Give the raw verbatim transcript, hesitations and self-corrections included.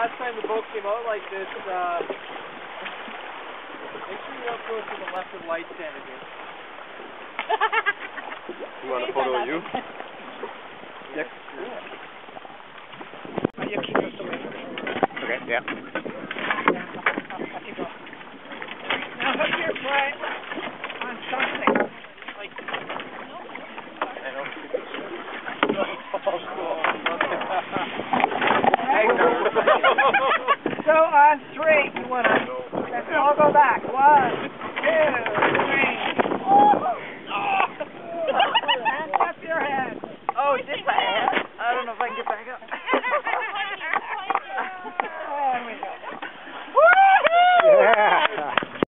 last time the boat came out like this, uh, make sure you don't go to the left of the light stand again. You want a photo of you? Yes. Okay, yeah.